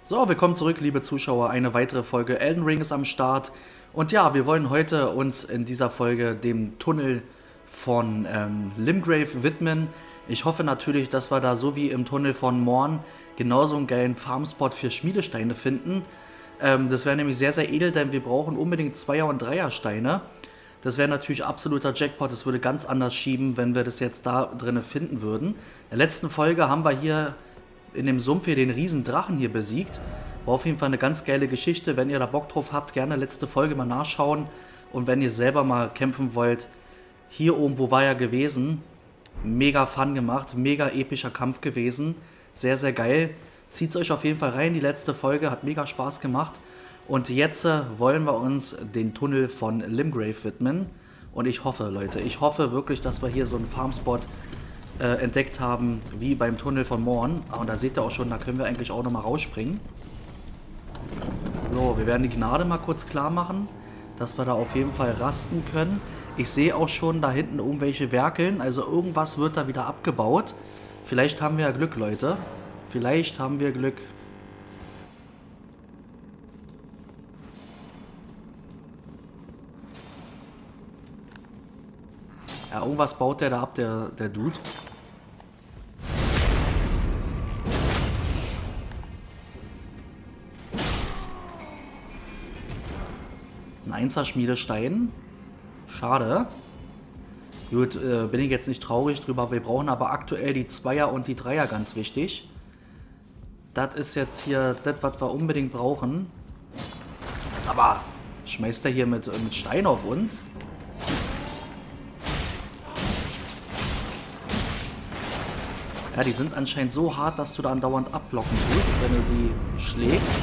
So, willkommen zurück, liebe Zuschauer. Eine weitere Folge Elden Ring ist am Start. Und ja, wir wollen heute uns in dieser Folge dem Tunnel von Limgrave widmen. Ich hoffe natürlich, dass wir da so wie im Tunnel von Morn genauso einen geilen Farmspot für Schmiedesteine finden. Das wäre nämlich sehr, sehr edel, denn wir brauchen unbedingt Zweier- und Dreiersteine. Das wäre natürlich absoluter Jackpot. Das würde ganz anders schieben, wenn wir das jetzt da drinnen finden würden. In der letzten Folge haben wir hier in dem Sumpf hier den riesen Drachen hier besiegt. War auf jeden Fall eine ganz geile Geschichte. Wenn ihr da Bock drauf habt, gerne letzte Folge mal nachschauen. Und wenn ihr selber mal kämpfen wollt, hier oben, wo war er gewesen? Mega Fun gemacht, mega epischer Kampf gewesen. Sehr, sehr geil. Zieht's euch auf jeden Fall rein. Die letzte Folge hat mega Spaß gemacht. Und jetzt wollen wir uns den Tunnel von Limgrave widmen. Und ich hoffe, Leute, ich hoffe wirklich, dass wir hier so einen Farmspot entdeckt haben, wie beim Tunnel von Morn. Und da seht ihr auch schon, da können wir eigentlich auch nochmal rausspringen. So, wir werden die Gnade mal kurz klar machen, dass wir da auf jeden Fall rasten können. Ich sehe auch schon da hinten irgendwelche werkeln, also irgendwas wird da wieder abgebaut. Vielleicht haben wir ja Glück, Leute. Vielleicht haben wir Glück. Ja, irgendwas baut der da ab, der Dude. Ein Einser-Schmiedestein. Schade. Gut, bin ich jetzt nicht traurig drüber. Wir brauchen aber aktuell die Zweier und die Dreier ganz wichtig. Das ist jetzt hier das, was wir unbedingt brauchen. Aber schmeißt er hier mit Stein auf uns? Ja, die sind anscheinend so hart, dass du da andauernd abblocken tust, wenn du die schlägst.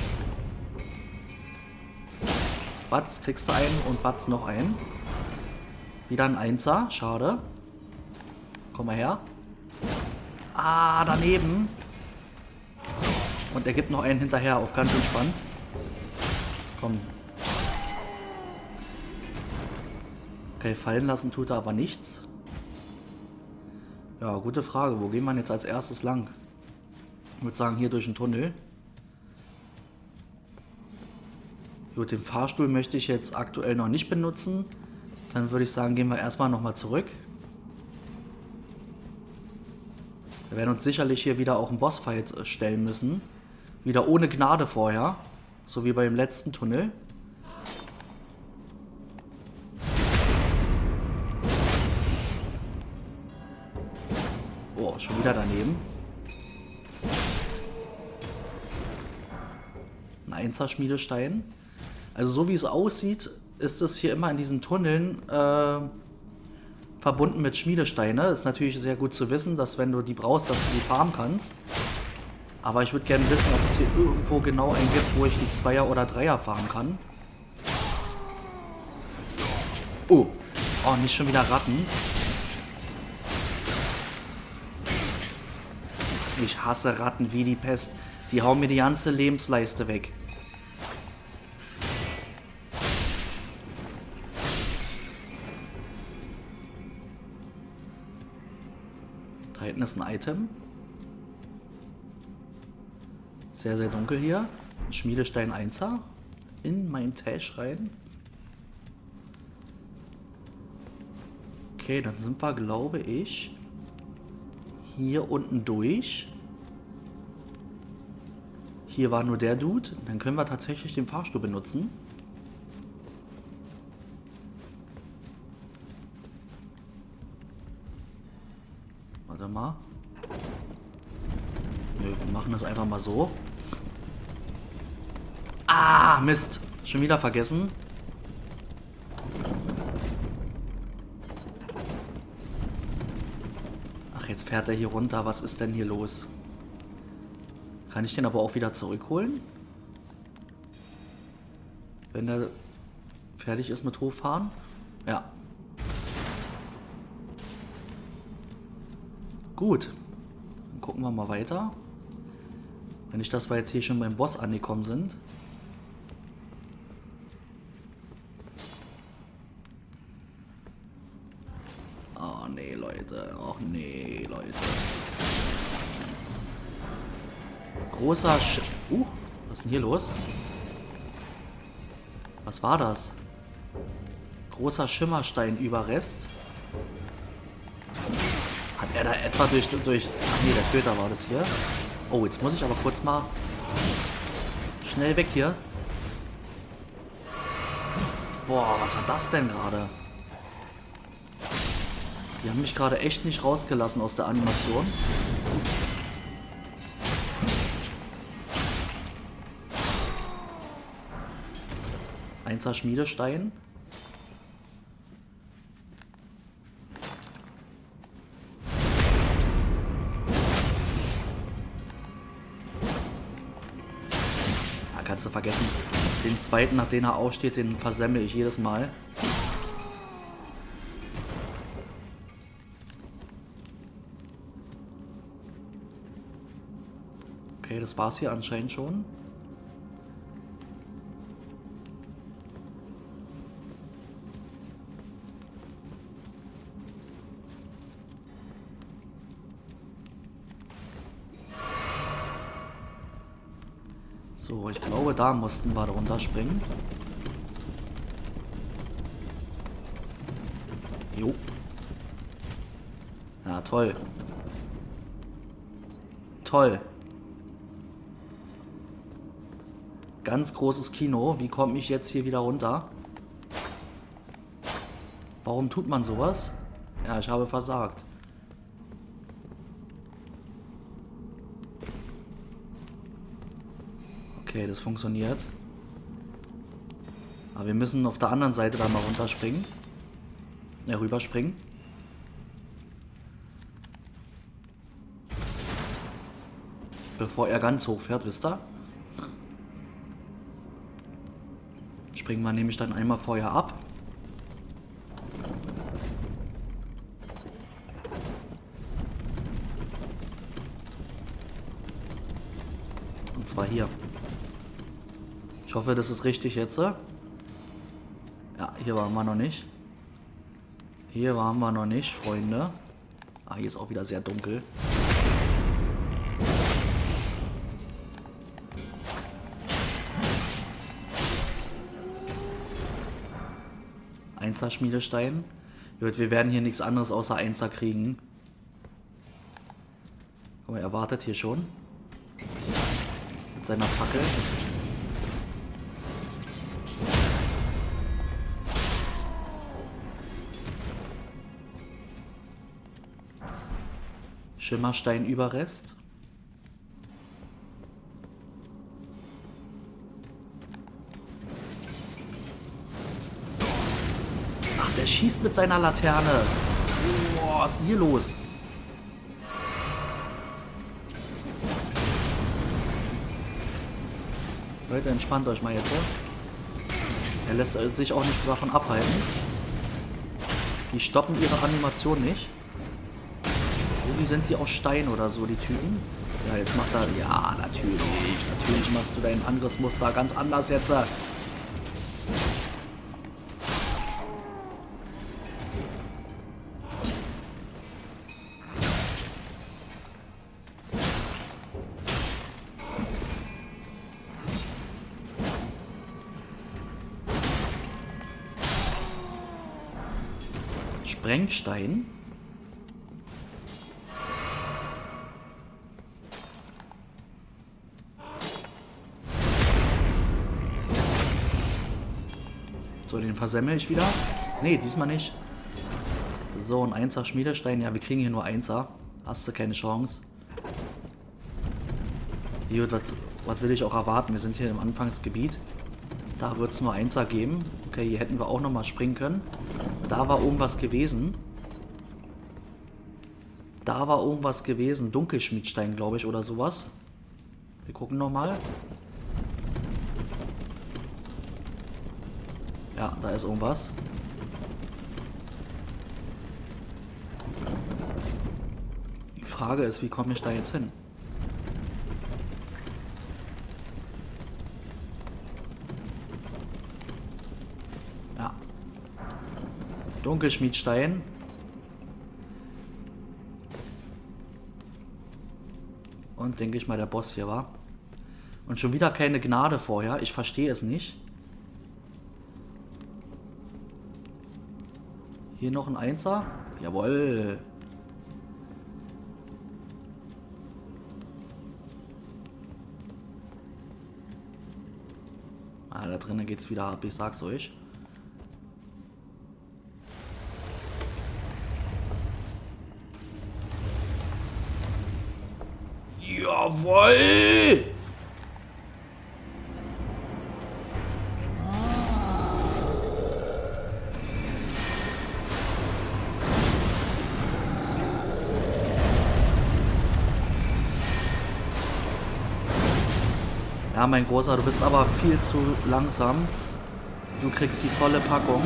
Batz kriegst du einen und Batz noch einen. Wieder ein Einser, schade. Komm mal her. Ah, daneben. Und er gibt noch einen hinterher, auf ganz entspannt. Komm. Okay, fallen lassen tut er aber nichts. Ja, gute Frage. Wo gehen wir jetzt als erstes lang? Ich würde sagen, hier durch den Tunnel. Gut, den Fahrstuhl möchte ich jetzt aktuell noch nicht benutzen. Dann würde ich sagen, gehen wir erstmal nochmal zurück. Wir werden uns sicherlich hier wieder auch einen Bossfight stellen müssen. Wieder ohne Gnade vorher. So wie beim letzten Tunnel. Oh, schon wieder daneben. Ein Einser-Schmiedestein. Also so wie es aussieht, ist es hier immer in diesen Tunneln verbunden mit Schmiedesteine. Ist natürlich sehr gut zu wissen, dass wenn du die brauchst, dass du die farmen kannst. Aber ich würde gerne wissen, ob es hier irgendwo genau einen gibt, wo ich die Zweier- oder Dreier farmen kann. Oh, oh, nicht schon wieder Ratten. Ich hasse Ratten wie die Pest. Die hauen mir die ganze Lebensleiste weg. Da hinten ist ein Item. Sehr, sehr dunkel hier. Ein Schmiedestein 1er. In mein Tash rein. Okay, dann sind wir, glaube ich, hier unten durch. Hier war nur der Dude. Dann können wir tatsächlich den Fahrstuhl benutzen. Warte mal. Nö, wir machen das einfach mal so. Ah, Mist. Schon wieder vergessen. Ach, jetzt fährt er hier runter. Was ist denn hier los? Kann ich den aber auch wieder zurückholen? Wenn er fertig ist mit Hochfahren? Ja. Gut. Dann gucken wir mal weiter. Wenn nicht, dass wir jetzt hier schon beim Boss angekommen sind. Oh nee, Leute. Och nee, Leute. Großer was ist denn hier los? Was war das? Großer Schimmersteinüberrest. Hat er da etwa durch... Ach nee, der Köter war das hier. Oh, jetzt muss ich aber kurz mal... Schnell weg hier. Boah, was war das denn gerade? Die haben mich gerade echt nicht rausgelassen aus der Animation. Einser Schmiedestein. Ja, kannst du vergessen. Den zweiten, nachdem er aufsteht, den versemmel ich jedes Mal. Okay, das war's hier anscheinend schon. So, ich glaube, da mussten wir drunter springen. Jo. Ja, toll. Toll. Ganz großes Kino. Wie komme ich jetzt hier wieder runter? Warum tut man sowas? Ja, ich habe versagt. Okay, das funktioniert. Aber wir müssen auf der anderen Seite da mal runterspringen. Ja, rüberspringen. Bevor er ganz hoch fährt, wisst ihr? Springen wir nämlich dann einmal vorher ab. Und zwar hier. Ich hoffe, das ist richtig jetzt. Ja, hier waren wir noch nicht. Hier waren wir noch nicht, Freunde. Ah, hier ist auch wieder sehr dunkel. Einser Schmiedestein. Gut, wir werden hier nichts anderes außer Einser kriegen. Guck mal, er wartet hier schon. Mit seiner Fackel. Schimmersteinüberrest. Ach, der schießt mit seiner Laterne. Boah, was ist denn hier los? Leute, entspannt euch mal jetzt. Er lässt sich auch nicht davon abhalten. Die stoppen ihre Animation nicht. Irgendwie sind die aus Stein oder so, die Typen. Ja, jetzt macht er... Ja, natürlich. Natürlich machst du dein Angriffsmuster ganz anders jetzt. Sprengstein. So, den versemmel ich wieder. Nee, diesmal nicht. So, ein Einser Schmiedestein. Ja, wir kriegen hier nur Einser. Hast du keine Chance. Gut, was will ich auch erwarten? Wir sind hier im Anfangsgebiet. Da wird es nur Einser geben. Okay, hier hätten wir auch nochmal springen können. Da war irgendwas gewesen. Da war irgendwas gewesen. Dunkelschmiedstein, glaube ich, oder sowas. Wir gucken nochmal. Ja, da ist irgendwas. Die Frage ist, wie komme ich da jetzt hin? Ja. Dunkelschmiedstein. Und denke ich mal, der Boss hier war. Und schon wieder keine Gnade vorher. Ich verstehe es nicht. Hier noch ein Einser. Jawohl. Ah, da drinnen geht's wieder ab, ich sag's euch. Jawohl! Ja, mein Großer, du bist aber viel zu langsam. Du kriegst die volle Packung.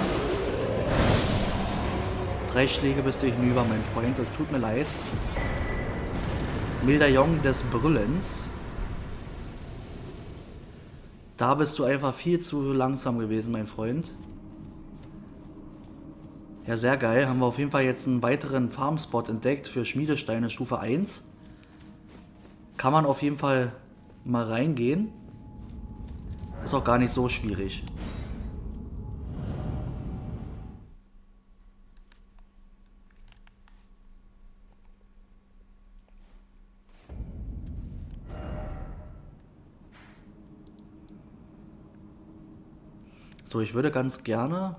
3 Schläge bist du hinüber, mein Freund. Das tut mir leid. Medaillon des Brüllens. Da bist du einfach viel zu langsam gewesen, mein Freund. Ja, sehr geil. Haben wir auf jeden Fall jetzt einen weiteren Farmspot entdeckt für Schmiedesteine Stufe 1. Kann man auf jeden Fall mal reingehen. Ist auch gar nicht so schwierig. So, ich würde ganz gerne...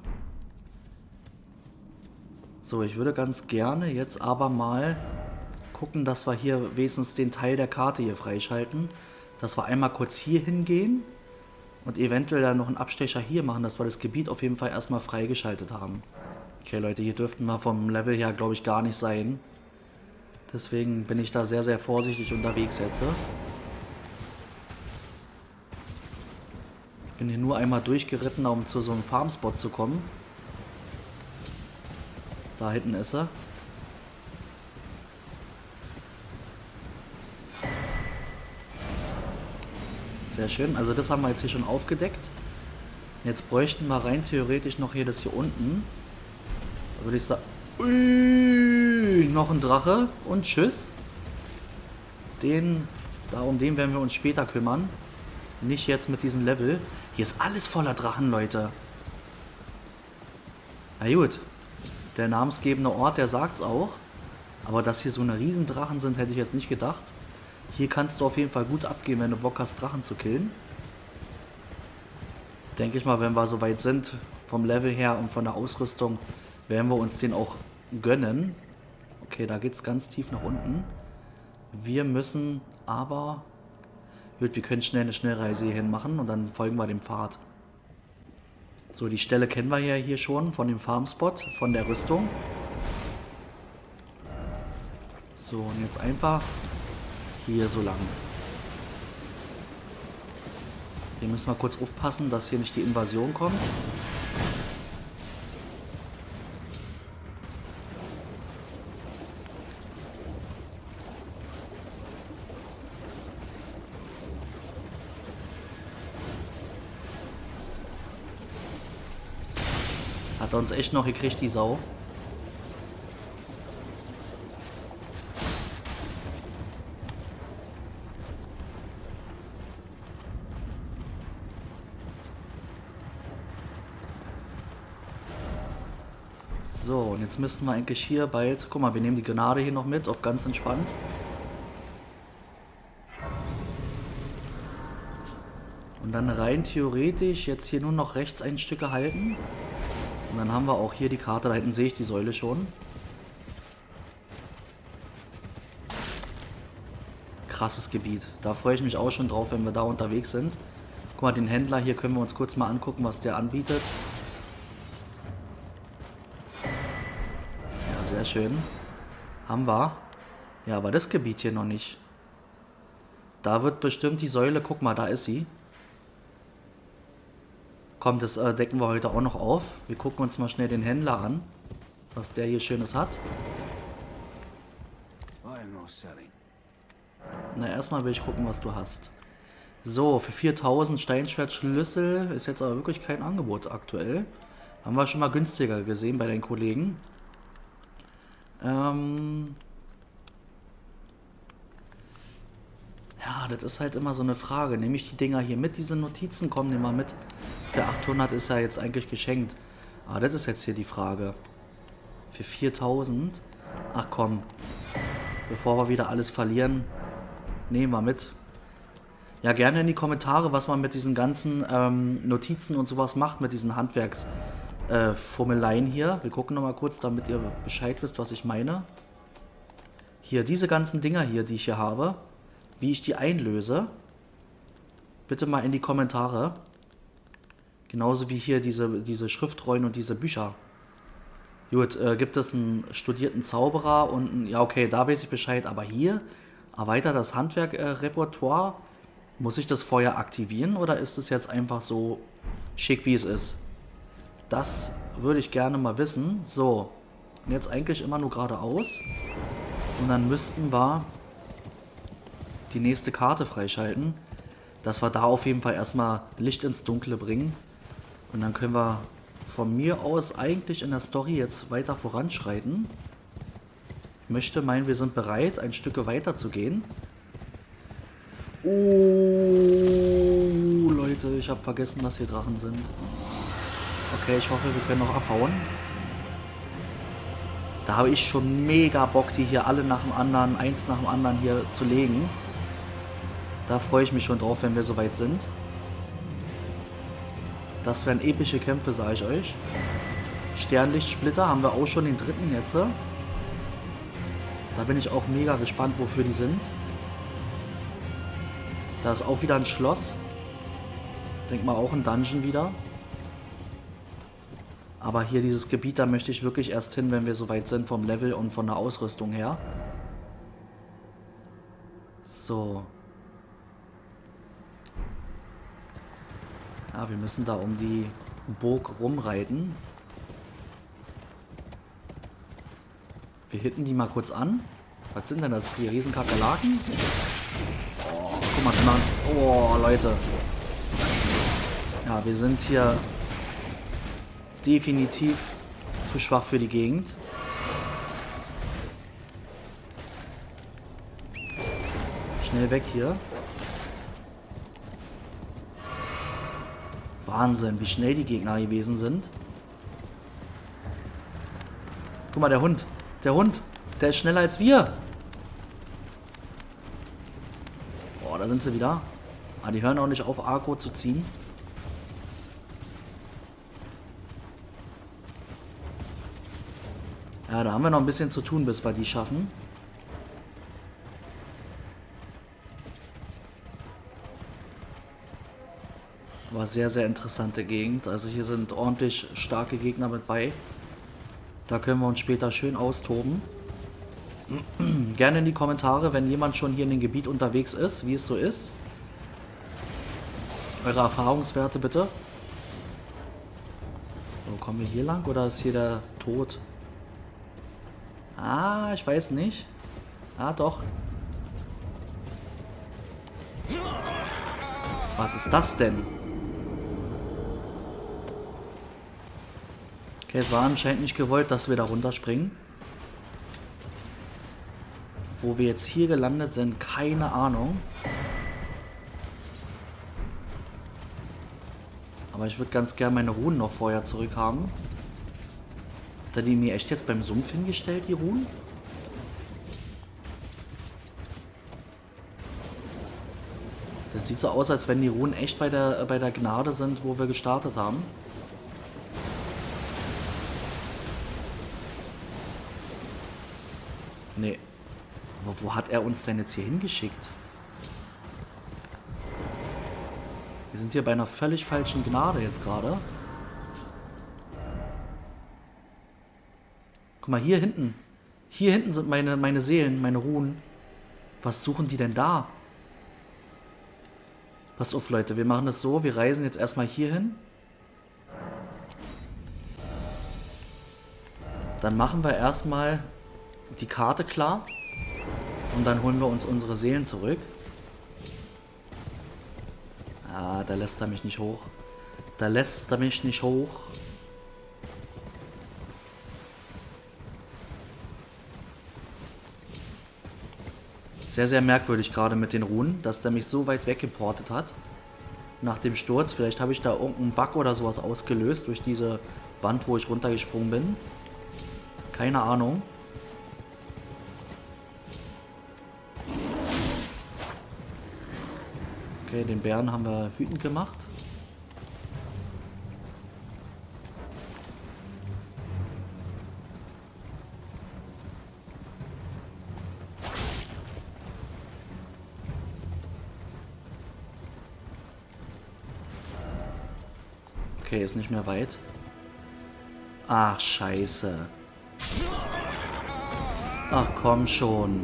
jetzt aber mal gucken, dass wir hier wenigstens den Teil der Karte hier freischalten. Dass wir einmal kurz hier hingehen und eventuell dann noch einen Abstecher hier machen, dass wir das Gebiet auf jeden Fall erstmal freigeschaltet haben. Okay, Leute, hier dürften wir vom Level her, glaube ich, gar nicht sein. Deswegen bin ich da sehr, sehr vorsichtig unterwegs jetzt. Ich bin hier nur einmal durchgeritten, um zu so einem Farmspot zu kommen. Da hinten ist er. Sehr schön. Also das haben wir jetzt hier schon aufgedeckt. Jetzt bräuchten wir rein theoretisch noch hier das hier unten. Da würde ich sagen... Ui, noch ein Drache. Und tschüss. Um den werden wir uns später kümmern. Nicht jetzt mit diesem Level. Hier ist alles voller Drachen, Leute. Na gut. Der namensgebende Ort, der sagt's auch. Aber dass hier so eine Riesendrachen sind, hätte ich jetzt nicht gedacht. Hier kannst du auf jeden Fall gut abgehen, wenn du Bock hast, Drachen zu killen. Denke ich mal, wenn wir so weit sind, vom Level her und von der Ausrüstung, werden wir uns den auch gönnen. Okay, da geht's ganz tief nach unten. Wir müssen aber... Gut, wir können schnell eine Schnellreise hier hin machen und dann folgen wir dem Pfad. So, die Stelle kennen wir ja hier schon von dem Farmspot, von der Rüstung. So, und jetzt einfach hier so lang. Hier müssen wir kurz aufpassen, dass hier nicht die Invasion kommt. Hat er uns echt noch gekriegt, die Sau. So, und jetzt müssten wir eigentlich hier bald... Guck mal, wir nehmen die Granate hier noch mit, auf ganz entspannt. Und dann rein theoretisch jetzt hier nur noch rechts ein Stück halten. Und dann haben wir auch hier die Karte, da hinten sehe ich die Säule schon. Krasses Gebiet. Da freue ich mich auch schon drauf, wenn wir da unterwegs sind. Guck mal, den Händler hier können wir uns kurz mal angucken, was der anbietet. Ja, sehr schön. Haben wir. Ja, aber das Gebiet hier noch nicht. Da wird bestimmt die Säule, guck mal, da ist sie. Komm, das decken wir heute auch noch auf. Wir gucken uns mal schnell den Händler an, was der hier Schönes hat. Na, erstmal will ich gucken, was du hast. So, für 4000 Steinschwertschlüssel ist jetzt aber wirklich kein Angebot aktuell. Haben wir schon mal günstiger gesehen bei den Kollegen. Ja, Ja, das ist halt immer so eine Frage. Nehme ich die Dinger hier mit, diese Notizen? Kommen die mal mit? Für 800 ist ja jetzt eigentlich geschenkt. Aber das ist jetzt hier die Frage. Für 4000? Ach komm, bevor wir wieder alles verlieren, nehmen wir mit. Ja, gerne in die Kommentare, was man mit diesen ganzen Notizen und sowas macht, mit diesen Handwerksfummeleien hier. Wir gucken nochmal kurz, damit ihr Bescheid wisst, was ich meine. Hier, diese ganzen Dinger hier, die ich hier habe, wie ich die einlöse, bitte mal in die Kommentare. Genauso wie hier diese Schriftrollen und diese Bücher. Gut, gibt es einen studierten Zauberer und einen, ja okay, da weiß ich Bescheid, aber hier erweitert das Handwerk-Repertoire. Muss ich das vorher aktivieren oder ist es jetzt einfach so schick, wie es ist? Das würde ich gerne mal wissen. So, und jetzt eigentlich immer nur geradeaus. Und dann müssten wir die nächste Karte freischalten, dass wir da auf jeden Fall erstmal Licht ins Dunkle bringen. Und dann können wir von mir aus eigentlich in der Story jetzt weiter voranschreiten. Ich möchte meinen, wir sind bereit, ein Stück weiter zu gehen. Oh, Leute, ich habe vergessen, dass hier Drachen sind. Okay, ich hoffe, wir können noch abhauen. Da habe ich schon mega Bock, die hier alle nach dem anderen, eins nach dem anderen hier zu legen. Da freue ich mich schon drauf, wenn wir soweit sind. Das wären epische Kämpfe, sage ich euch. Sternlichtsplitter haben wir auch schon den dritten jetzt. Da bin ich auch mega gespannt, wofür die sind. Da ist auch wieder ein Schloss. Denk mal auch ein Dungeon wieder. Aber hier dieses Gebiet, da möchte ich wirklich erst hin, wenn wir soweit sind vom Level und von der Ausrüstung her. So. Ja, wir müssen da um die Burg rumreiten. Wir hitten die mal kurz an. Was sind denn das? Die riesen Kakerlaken? Oh, guck mal, Mann. Oh, Leute. Ja, wir sind hier definitiv zu schwach für die Gegend. Schnell weg hier. Wahnsinn, wie schnell die Gegner gewesen sind. Guck mal, der Hund. Der Hund. Der ist schneller als wir. Boah, da sind sie wieder. Ah, die hören auch nicht auf, Arco zu ziehen. Ja, da haben wir noch ein bisschen zu tun, bis wir die schaffen. War sehr, sehr interessante Gegend. Also hier sind ordentlich starke Gegner mit bei. Da können wir uns später schön austoben. Gerne in die Kommentare, wenn jemand schon hier in dem Gebiet unterwegs ist, wie es so ist. Eure Erfahrungswerte bitte. So, kommen wir hier lang oder ist hier der Tod? Ah, ich weiß nicht. Ah, doch. Was ist das denn? Okay, es war anscheinend nicht gewollt, dass wir da runterspringen. Wo wir jetzt hier gelandet sind, keine Ahnung. Aber ich würde ganz gerne meine Runen noch vorher zurückhaben. Hat er die mir echt jetzt beim Sumpf hingestellt, die Runen? Das sieht so aus, als wenn die Runen echt bei der Gnade sind, wo wir gestartet haben. Nee. Aber wo hat er uns denn jetzt hier hingeschickt? Wir sind hier bei einer völlig falschen Gnade jetzt gerade. Guck mal, hier hinten. Hier hinten sind meine Seelen, meine Runen. Was suchen die denn da? Passt auf, Leute, wir machen das so. Wir reisen jetzt erstmal hier hin. Dann machen wir erstmal die Karte klar. Und dann holen wir uns unsere Seelen zurück. Ah, da lässt er mich nicht hoch. Da lässt er mich nicht hoch. Sehr, sehr merkwürdig gerade mit den Runen, dass der mich so weit weggeportet hat. Nach dem Sturz. Vielleicht habe ich da irgendeinen Bug oder sowas ausgelöst durch diese Wand, wo ich runtergesprungen bin. Keine Ahnung. Okay, den Bären haben wir wütend gemacht. Okay, ist nicht mehr weit. Ach, scheiße. Ach, komm schon.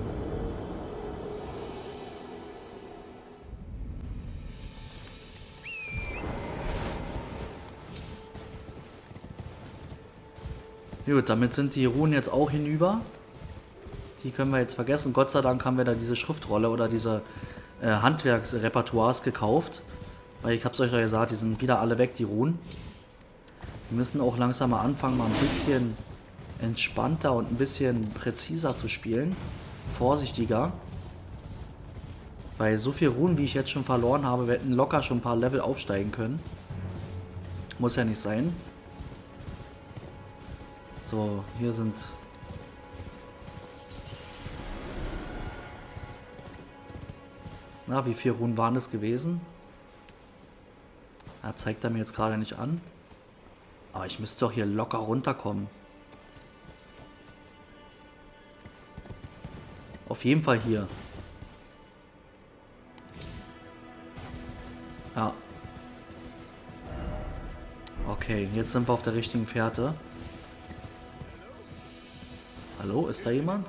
Gut, damit sind die Runen jetzt auch hinüber. Die können wir jetzt vergessen. Gott sei Dank haben wir da diese Schriftrolle oder diese Handwerksrepertoires gekauft. Weil ich hab's euch ja gesagt, die sind wieder alle weg, die Runen. Wir müssen auch langsam mal anfangen, mal ein bisschen entspannter und ein bisschen präziser zu spielen. Vorsichtiger. Weil so viel Runen, wie ich jetzt schon verloren habe, wir hätten locker schon ein paar Level aufsteigen können. Muss ja nicht sein. So, hier sind... Na, wie viele Runen waren es gewesen? Ja, zeigt er mir jetzt gerade nicht an. Aber ich müsste doch hier locker runterkommen. Auf jeden Fall hier. Ja. Okay, jetzt sind wir auf der richtigen Fährte. Hallo, ist da jemand?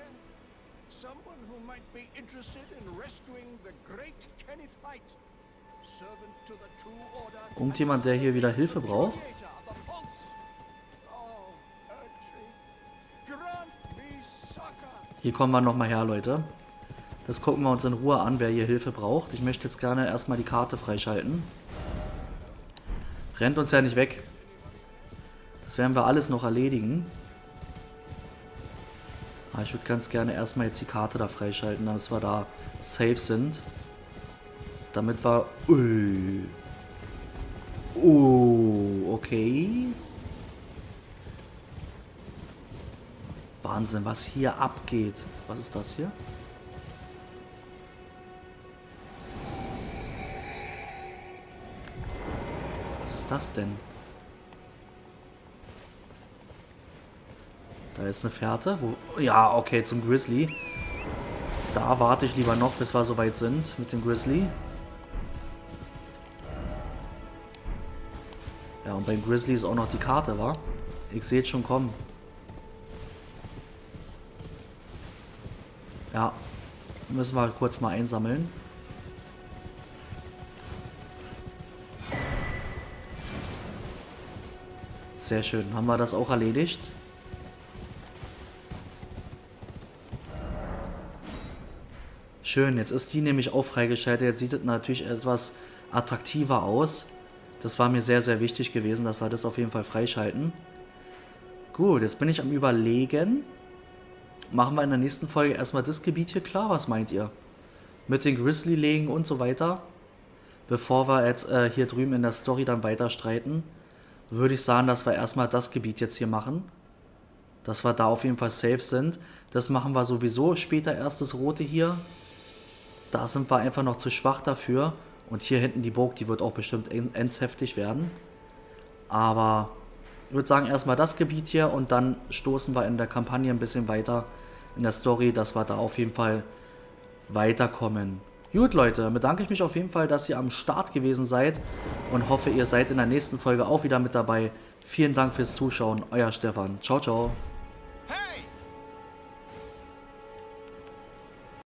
Irgendjemand, der hier wieder Hilfe braucht? Hier kommen wir nochmal her, Leute. Das gucken wir uns in Ruhe an, wer hier Hilfe braucht. Ich möchte jetzt gerne erstmal die Karte freischalten. Rennt uns ja nicht weg. Das werden wir alles noch erledigen. Aber ich würde ganz gerne erstmal jetzt die Karte da freischalten, damit wir da safe sind. Damit wir... Ui. Oh, okay. Wahnsinn, was hier abgeht. Was ist das hier? Was ist das denn? Da ist eine Fährte. Wo... Ja, okay, zum Grizzly. Da warte ich lieber noch, bis wir soweit sind mit dem Grizzly. Ja, und beim Grizzly ist auch noch die Karte, wa? Ich sehe es schon kommen. Ja, müssen wir kurz mal einsammeln. Sehr schön, haben wir das auch erledigt? Schön, jetzt ist die nämlich auch freigeschaltet. Jetzt sieht es natürlich etwas attraktiver aus. Das war mir sehr, sehr wichtig gewesen, dass wir das auf jeden Fall freischalten. Gut, jetzt bin ich am Überlegen. Machen wir in der nächsten Folge erstmal das Gebiet hier klar. Was meint ihr? Mit den Grizzly legen und so weiter. Bevor wir jetzt hier drüben in der Story dann weiter streiten, würde ich sagen, dass wir erstmal das Gebiet jetzt hier machen. Dass wir da auf jeden Fall safe sind. Das machen wir sowieso später erst, das Rote hier. Da sind wir einfach noch zu schwach dafür. Und hier hinten die Burg, die wird auch bestimmt endsheftig werden. Aber ich würde sagen, erstmal das Gebiet hier und dann stoßen wir in der Kampagne ein bisschen weiter in der Story, dass wir da auf jeden Fall weiterkommen. Gut, Leute, bedanke ich mich auf jeden Fall, dass ihr am Start gewesen seid und hoffe, ihr seid in der nächsten Folge auch wieder mit dabei. Vielen Dank fürs Zuschauen, euer Stefan. Ciao, ciao.